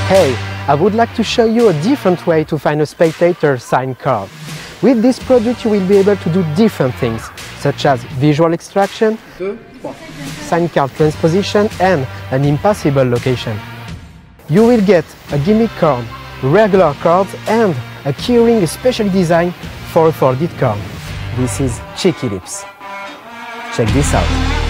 Hey, I would like to show you a different way to find a spectator signed card. With this product you will be able to do different things, such as visual extraction, signed card transposition and an impossible location. You will get a gimmick card, regular cards and a keyring especially designed for a folded card. This is Cheeky Lips. Check this out.